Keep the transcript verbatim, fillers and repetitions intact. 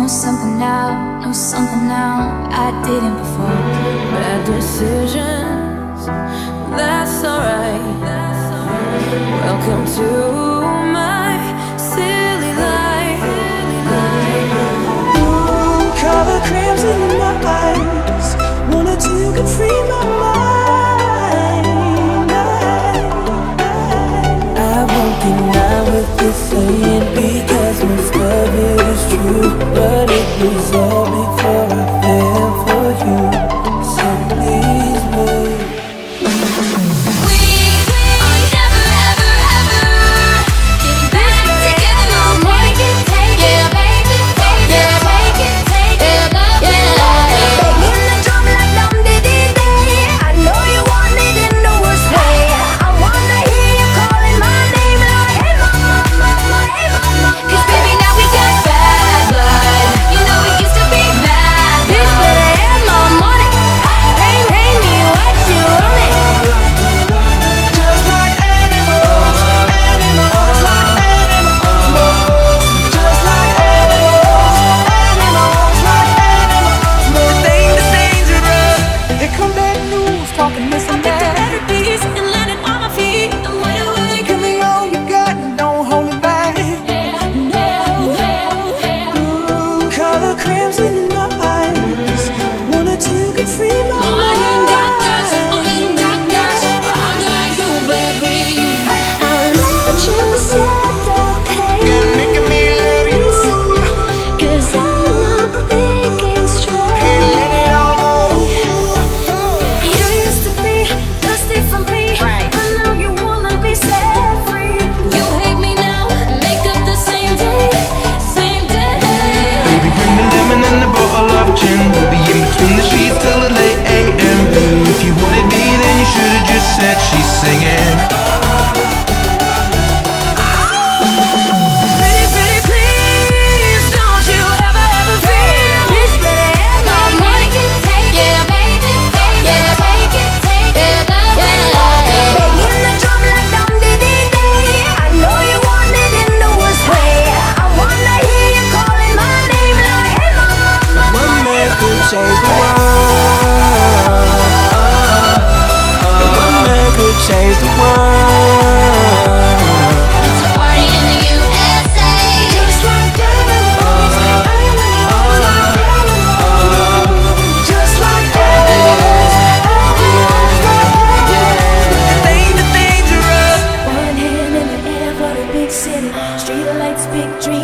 know something now, know something now I didn't before. Bad decisions, that's alright. Welcome to my silly life. Ooh, color crimson in my eyes, wanted to get free my mind. I, I won't deny what they're saying, because most of it is true, but it was all before I fell for you. So please wait. We'll be in between the sheets till the late A M. If you wanted me, then you should've just said she's singing. Pretty, pretty, please, don't you ever, ever feel this better and my money can take it, baby, take it, take it, take it, begging the drum like dum dee dee dee. I know you want it in the worst way. I wanna hear you calling my name like, hey mama. One man could change the world. One man could change the world. It's a party in the U S A. Just like animals, animals, like animals. Just like animals, animals, like animals. Things are dangerous. One hand in the air for the big city, street lights, big dreams.